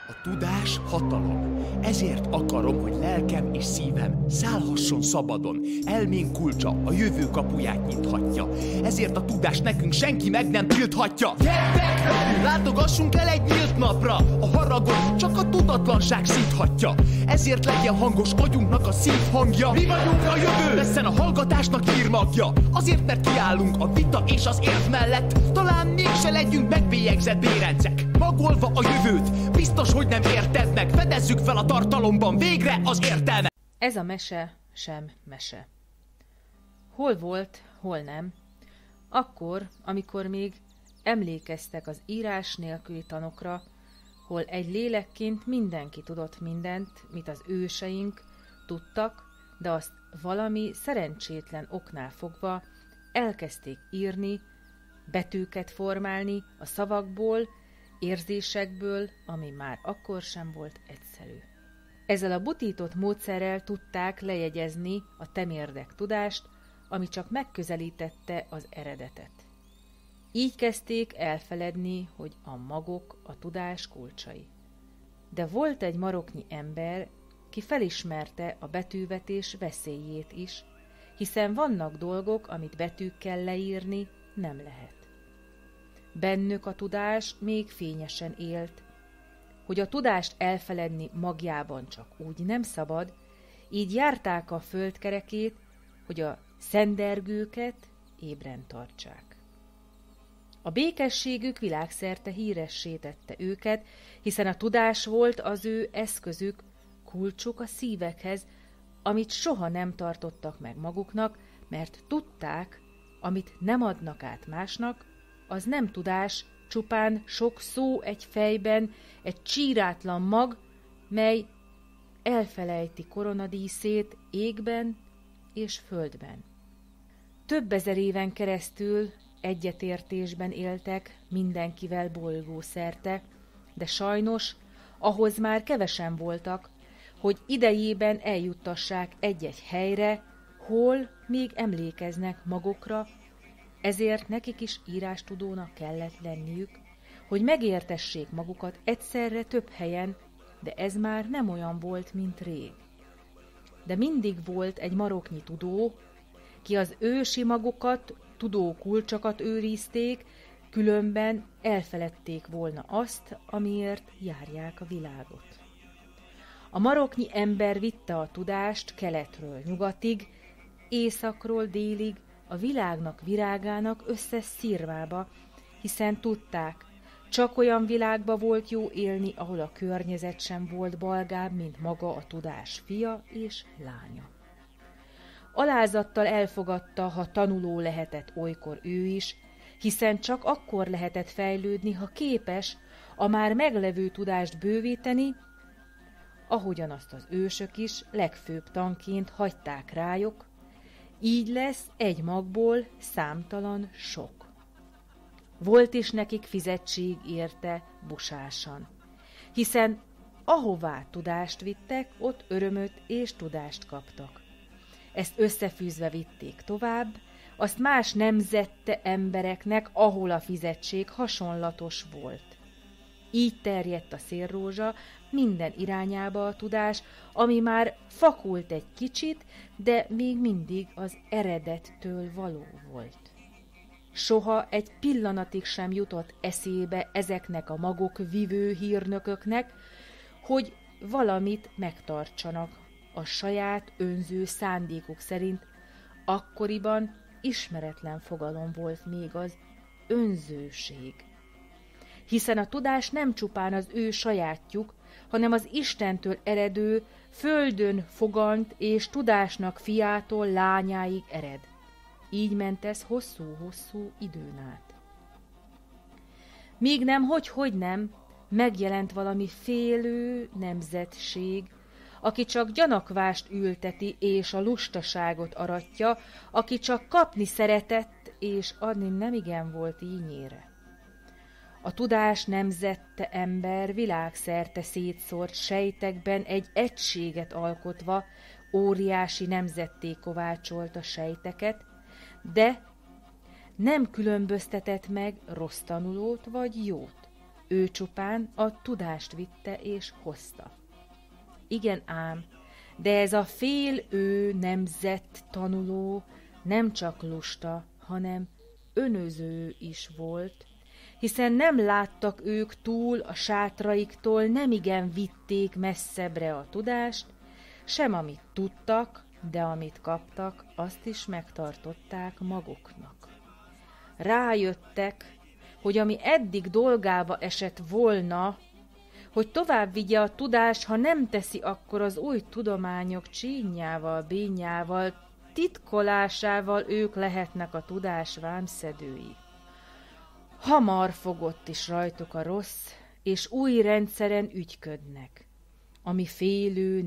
A tudás hatalom. Ezért akarom, hogy lelkem és szívem szállhasson szabadon. Elménk kulcsa a jövő kapuját nyithatja. Ezért a tudást nekünk senki meg nem tilthatja. Gyertek, látogassunk el egy nyílt napra. A haragot csak a tudatlanság szíthatja. Ezért legyen hangos agyunknak a szívhangja. Mi vagyunk a jövő, leszen a hallgatásnak hírmagja. Azért, mert kiállunk a vita és az érv mellett. Talán mégse legyünk megbélyegzett bérencek. Magolva a jövőt, biztos, hogy nem érted meg. Fedezzük fel a tartalomban végre az értelmet. Ez a mese sem mese. Hol volt, hol nem. Akkor, amikor még emlékeztek az írás nélküli tanokra, hol egy lélekként mindenki tudott mindent, mit az őseink tudtak, de azt valami szerencsétlen oknál fogva elkezdték írni, betűket formálni a szavakból, érzésekből, ami már akkor sem volt egyszerű. Ezzel a butított módszerrel tudták lejegyezni a temérdek tudást, ami csak megközelítette az eredetet. Így kezdték elfeledni, hogy a magok a tudás kulcsai. De volt egy maroknyi ember, ki felismerte a betűvetés veszélyét is, hiszen vannak dolgok, amit betűkkel leírni nem lehet. Bennük a tudás még fényesen élt. Hogy a tudást elfeledni magjában csak úgy nem szabad, így járták a földkerekét, hogy a szendergőket ébren tartsák. A békességük világszerte híressé tette őket, hiszen a tudás volt az ő eszközük, kulcsuk a szívekhez, amit soha nem tartottak meg maguknak, mert tudták, amit nem adnak át másnak, az nem tudás, csupán sok szó egy fejben, egy csírátlan mag, mely elfelejti koronadíszét égben és földben. Több ezer éven keresztül egyetértésben éltek mindenkivel bolygószerte, de sajnos ahhoz már kevesen voltak, hogy idejében eljuttassák egy-egy helyre, hol még emlékeznek magukra, ezért nekik is írástudónak kellett lenniük, hogy megértessék magukat egyszerre több helyen, de ez már nem olyan volt, mint rég. De mindig volt egy maroknyi tudó, ki az ősi magukat, tudókulcsokat őrizték, különben elfeledték volna azt, amiért járják a világot. A maroknyi ember vitte a tudást keletről nyugatig, északról délig, a világnak virágának összes szirvába, hiszen tudták, csak olyan világba volt jó élni, ahol a környezet sem volt balgább, mint maga a tudás fia és lánya. Alázattal elfogadta, ha tanuló lehetett olykor ő is, hiszen csak akkor lehetett fejlődni, ha képes a már meglevő tudást bővíteni, ahogyan azt az ősök is legfőbb tanként hagyták rájuk, így lesz egy magból számtalan sok. Volt is nekik fizetség érte busásan, hiszen ahová tudást vittek, ott örömöt és tudást kaptak. Ezt összefűzve vitték tovább, azt más nemzette embereknek, ahol a fizetség hasonlatos volt. Így terjedt a szélrózsa minden irányába a tudás, ami már fakult egy kicsit, de még mindig az eredettől való volt. Soha egy pillanatig sem jutott eszébe ezeknek a magok vivő hírnököknek, hogy valamit megtartsanak a saját önző szándékuk szerint. Akkoriban ismeretlen fogalom volt még az önzőség. Hiszen a tudás nem csupán az ő sajátjuk, hanem az Istentől eredő, földön fogant és tudásnak fiától lányáig ered. Így ment ez hosszú-hosszú időn át. Míg nem, hogy nem, megjelent valami félő nemzetség, aki csak gyanakvást ülteti és a lustaságot aratja, aki csak kapni szeretett és adni nemigen volt ínyére. A tudás nemzette ember világszerte szétszórt sejtekben egy egységet alkotva, óriási nemzetté kovácsolt a sejteket, de nem különböztetett meg rossz tanulót vagy jót. ő csupán a tudást vitte és hozta. Igen ám, de ez a fél ő nemzet tanuló nem csak lusta, hanem önöző is volt, hiszen nem láttak ők túl a sátraiktól, nemigen vitték messzebbre a tudást, sem amit tudtak, de amit kaptak, azt is megtartották maguknak. Rájöttek, hogy ami eddig dolgába esett volna, hogy tovább vigye a tudás, ha nem teszi, akkor az új tudományok csínyával, bínyával, titkolásával ők lehetnek a tudás vámszedői. Hamar fogott is rajtuk a rossz, és új rendszeren ügyködnek, ami félő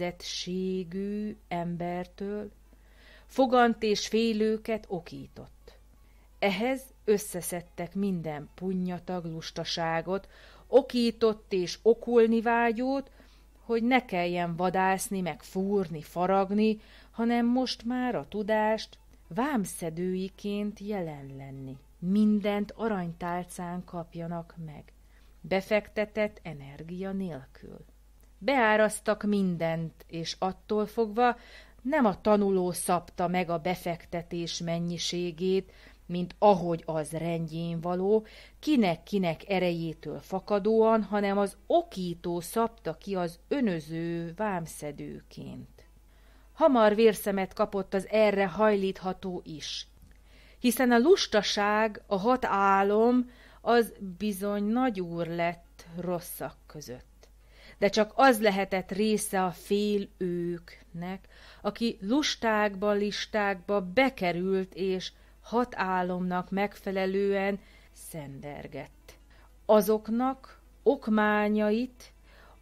nemzetségű embertől fogant és félőket okított. Ehhez összeszedtek minden punnyatag lustaságot, okított és okulni vágyót, hogy ne kelljen vadászni, meg fúrni, faragni, hanem most már a tudást vámszedőiként jelen lenni. Mindent aranytálcán kapjanak meg, befektetett energia nélkül. Beáraztak mindent, és attól fogva nem a tanuló szabta meg a befektetés mennyiségét, mint ahogy az rendjén való, kinek-kinek erejétől fakadóan, hanem az okító szabta ki az önöző vámszedőként. Hamar vérszemet kapott az erre hajlítható is, hiszen a lustaság, a 6 álom, az bizony nagyúr lett rosszak között. De csak az lehetett része a fél őknek, aki lustákba, listákba bekerült, és 6 álomnak megfelelően szendergett. Azoknak okmányait,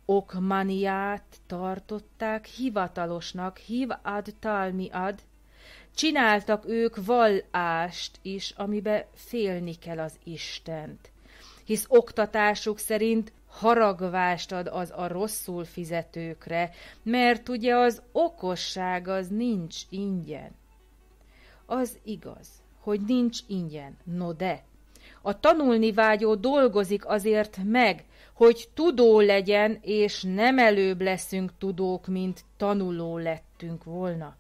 okmaniát tartották hivatalosnak, hivad talmiad, csináltak ők vallást is, amibe félni kell az Istent, hisz oktatásuk szerint haragvást ad az a rosszul fizetőkre, mert ugye az okosság az nincs ingyen. Az igaz, hogy nincs ingyen, no de a tanulni vágyó dolgozik azért meg, hogy tudó legyen, és nem előbb leszünk tudók, mint tanuló lettünk volna.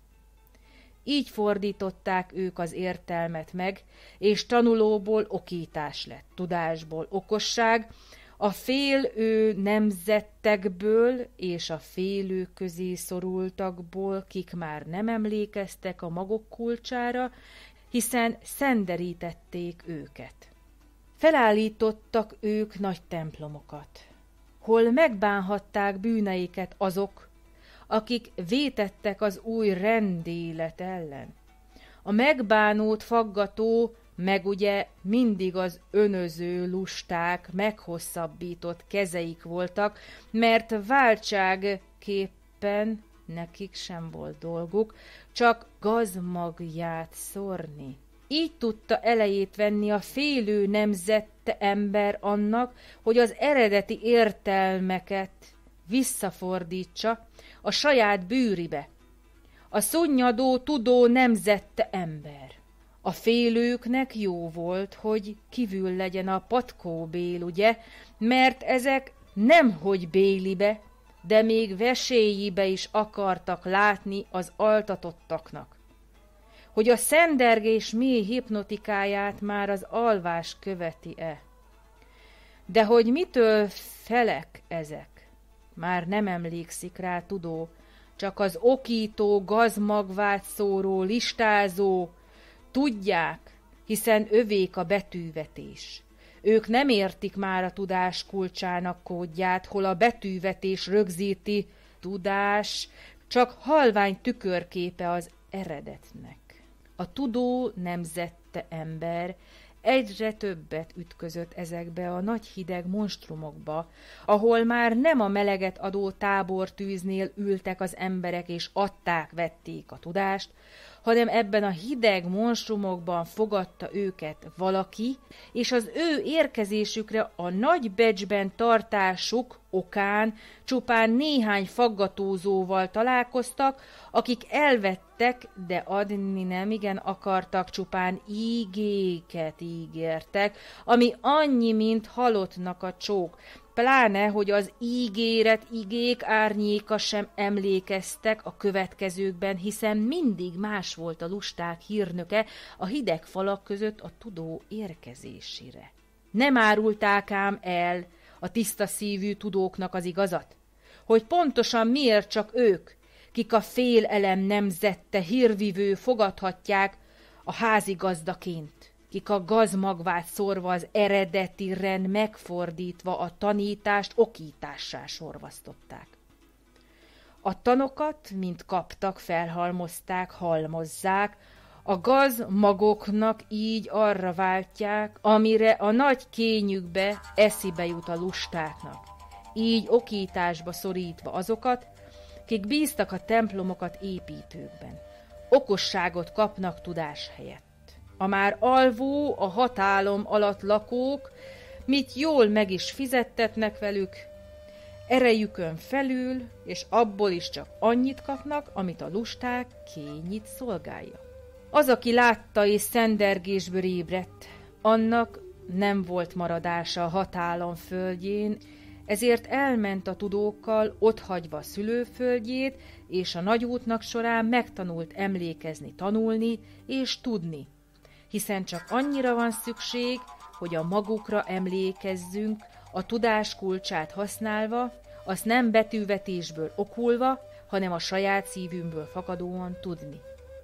Így fordították ők az értelmet meg, és tanulóból okítás lett, tudásból okosság, a félő nemzettekből és a félő közé szorultakból, kik már nem emlékeztek a magok kulcsára, hiszen szenderítették őket. Felállítottak ők nagy templomokat, hol megbánhatták bűneiket azok, akik vétettek az új rendélet ellen. A megbánót faggató, meg ugye mindig az önöző lusták meghosszabbított kezeik voltak, mert váltságképpen nekik sem volt dolguk, csak gazmagját szórni. Így tudta elejét venni a félő nemzette ember annak, hogy az eredeti értelmeket visszafordítsa a saját bűribe. A szunnyadó, tudó nemzette ember. A félőknek jó volt, hogy kívül legyen a patkóbél, ugye, mert ezek nemhogy bélibe, de még vesélyébe is akartak látni az altatottaknak. Hogy a szendergés mély hipnotikáját már az alvás követi-e. De hogy mitől felek ezek, már nem emlékszik rá tudó, csak az okító, gazmagvát szóró, listázó, tudják, hiszen övék a betűvetés. Ők nem értik már a tudás kulcsának kódját, hol a betűvetés rögzíti tudás, csak halvány tükörképe az eredetnek. A tudó nemzette ember egyre többet ütközött ezekbe a nagy hideg monstrumokba, ahol már nem a meleget adó tábortűznél ültek az emberek és adták-vették a tudást, hanem ebben a hideg monstrumokban fogadta őket valaki, és az ő érkezésükre a nagy becsben tartásuk okán csupán néhány faggatózóval találkoztak, akik elvettek, de adni nem igen akartak, csupán ígéket ígértek, ami annyi, mint halottnak a csók. Pláne, hogy az igék árnyéka sem emlékeztek a következőkben, hiszen mindig más volt a lusták hírnöke a hideg falak között a tudó érkezésére. Nem árulták ám el a tiszta szívű tudóknak az igazat, hogy pontosan miért csak ők, kik a félelem nemzette hírvivő fogadhatják a házigazdaként, kik a gazmagvát szórva az eredeti rend megfordítva a tanítást okítássá sorvasztották. A tanokat, mint kaptak, felhalmozták, halmozzák, a gazmagoknak így arra váltják, amire a nagy kényükbe eszibe jut a lustáknak, így okításba szorítva azokat, kik bíztak a templomokat építőkben. Okosságot kapnak tudás helyett. A már alvó, a hatálom alatt lakók, mit jól meg is fizettetnek velük, erejükön felül, és abból is csak annyit kapnak, amit a lusták kényit szolgálja. Az, aki látta és szendergésből ébredt, annak nem volt maradása a hatálom földjén, ezért elment a tudókkal, otthagyva a szülőföldjét, és a nagyútnak során megtanult emlékezni, tanulni és tudni, hiszen csak annyira van szükség, hogy a magukra emlékezzünk, a tudás kulcsát használva, azt nem betűvetésből okulva, hanem a saját szívünkből fakadóan tudni.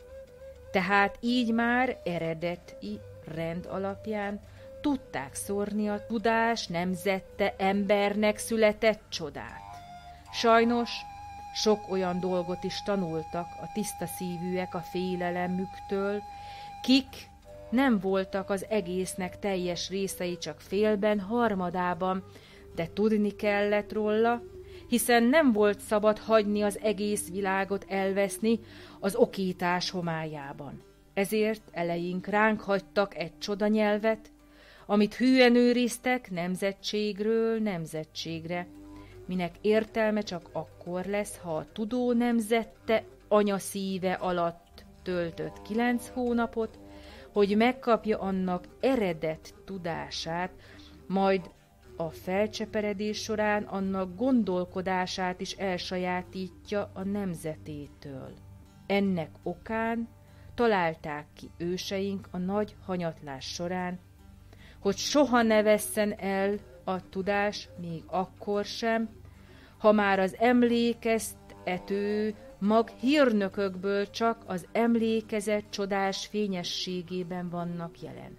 Tehát így már eredeti rend alapján tudták szórni a tudás nemzette embernek született csodát. Sajnos sok olyan dolgot is tanultak a tiszta szívűek a félelemüktől, kik nem voltak az egésznek teljes részei, csak félben, harmadában, de tudni kellett róla, hiszen nem volt szabad hagyni az egész világot elveszni az okítás homályában. Ezért eleink ránk hagytak egy csodanyelvet, amit hűen őriztek nemzetségről nemzetségre, minek értelme csak akkor lesz, ha a tudó nemzette anya szíve alatt töltött 9 hónapot, hogy megkapja annak eredet tudását, majd a felcseperedés során annak gondolkodását is elsajátítja a nemzetétől. Ennek okán találták ki őseink a nagy hanyatlás során, hogy soha ne vesszen el a tudás, még akkor sem, ha már az emlékeztető mag hírnökökből csak az emlékezett csodás fényességében vannak jelen.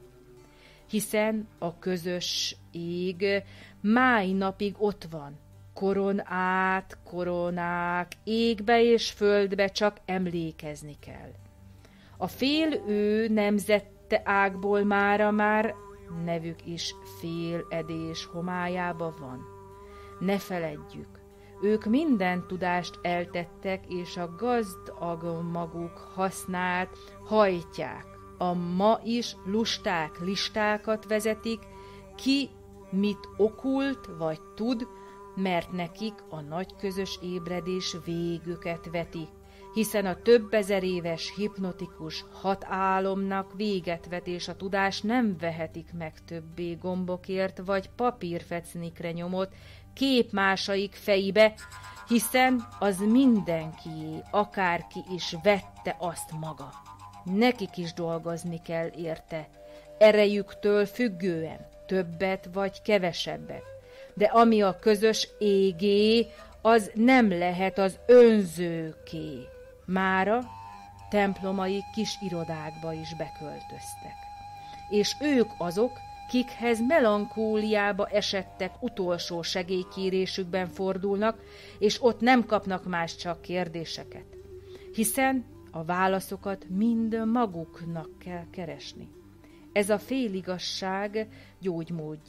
Hiszen a közös ég máj napig ott van, koron át, koronák, égbe és földbe csak emlékezni kell. A fél ő nemzette ágból mára már nevük is féledés homályába van. Ne feledjük, ők minden tudást eltettek, és a gazdag maguk hasznát hajtják. A ma is lusták listákat vezetik, ki mit okult vagy tud, mert nekik a nagy közös ébredés végüket veti, hiszen a több ezer éves hipnotikus hat álomnak véget vet, és a tudás nem vehetik meg többé gombokért, vagy papírfecnikre nyomott képmásaik fejébe, hiszen az mindenkié, akárki is vette azt maga. Nekik is dolgozni kell érte, erejüktől függően, többet vagy kevesebbet. De ami a közös égé, az nem lehet az önzőké. Mára templomai kis irodákba is beköltöztek. És ők azok, kikhez melankóliába esettek, utolsó segélykérésükben fordulnak, és ott nem kapnak más, csak kérdéseket. Hiszen a válaszokat mind maguknak kell keresni. Ez a féligasság gyógymódja,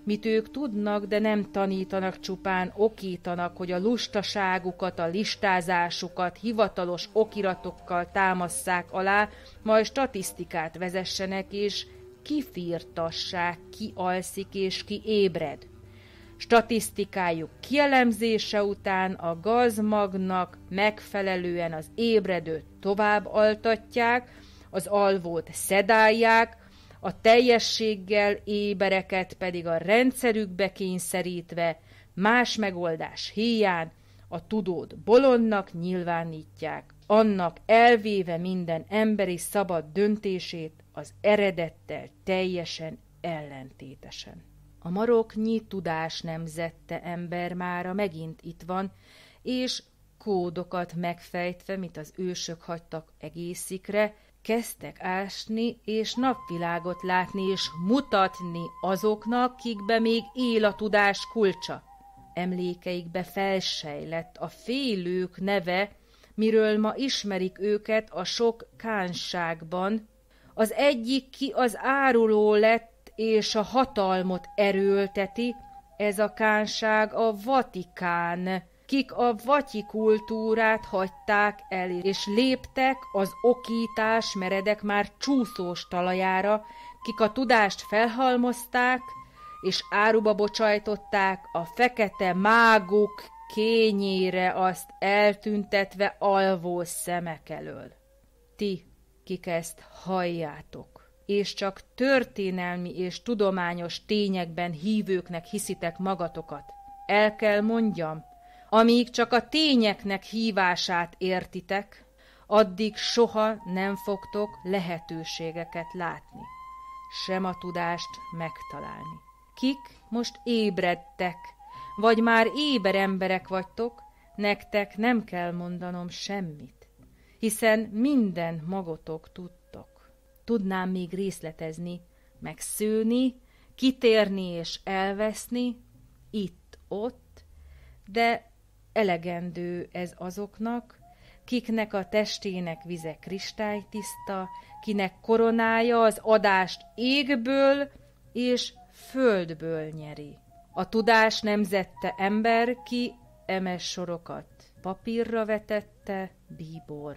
mit ők tudnak, de nem tanítanak, csupán okítanak, hogy a lustaságukat, a listázásukat hivatalos okiratokkal támasszák alá, majd statisztikát vezessenek, és kifirtassák, ki alszik és ki ébred. Statisztikájuk kielemzése után a gazmagnak megfelelően az ébredőt tovább altatják, az alvót szedálják, a teljességgel ébereket pedig a rendszerükbe kényszerítve, más megoldás híján a tudót bolondnak nyilvánítják, annak elvéve minden emberi szabad döntését az eredettel teljesen ellentétesen. A maroknyi tudás nemzette ember mára megint itt van, és kódokat megfejtve, mint az ősök hagytak egészikre, kezdtek ásni és napvilágot látni és mutatni azoknak, kikbe még él a tudás kulcsa. Emlékeikbe felsejlett a félők neve, miről ma ismerik őket a sok kánságban. Az egyik, ki az áruló lett, és a hatalmot erőlteti, ez a kánság a Vatikán, kik a vatyi kultúrát hagyták el, és léptek az okítás meredek már csúszós talajára, kik a tudást felhalmozták, és áruba bocsájtották a fekete máguk kényére, azt eltüntetve alvó szemek elől. Ti, kik ezt halljátok, és csak történelmi és tudományos tényekben hívőknek hiszitek magatokat, el kell mondjam, amíg csak a tényeknek hívását értitek, addig soha nem fogtok lehetőségeket látni, sem a tudást megtalálni. Kik most ébredtek, vagy már éber emberek vagytok, nektek nem kell mondanom semmit, hiszen minden magatok tudtok. Tudnám még részletezni, megszőni, kitérni és elveszni, itt-ott, de elegendő ez azoknak, kiknek a testének vize kristálytiszta, kinek koronája az adást égből és földből nyeri. A tudás nemzette ember, ki emes sorokat papírra vetette, bíbor.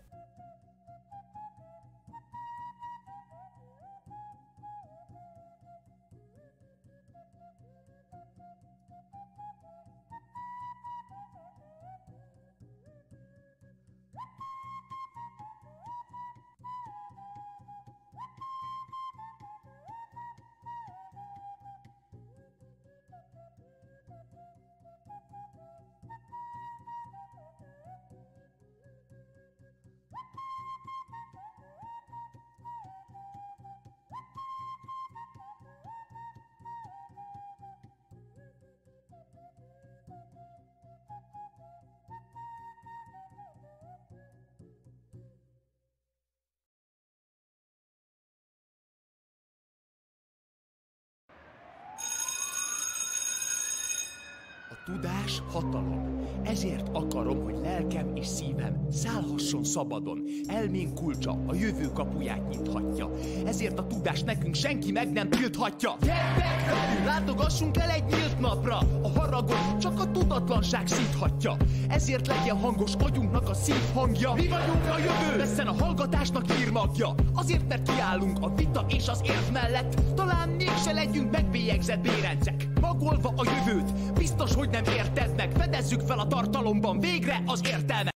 A tudás hatalom. Ezért akarom, hogy lelkem és szívem szállhasson szabadon. Elménk kulcsa a jövő kapuját nyithatja. Ezért a tudást nekünk senki meg nem tilthatja. Gyertek, látogassunk el egy nyílt napra. A haragot csak a tudatlanság szíthatja. Ezért legyen hangos agyunknak a szívhangja. Mi vagyunk a jövő, leszen a hallgatásnak írmagja. Azért, mert kiállunk a vita és az érv mellett. Talán mégse legyünk megbélyegzett bérencek. Magolva a jövőt, biztos, hogy nem érted meg. Fedezzük fel a tartalomban végre az értelmet.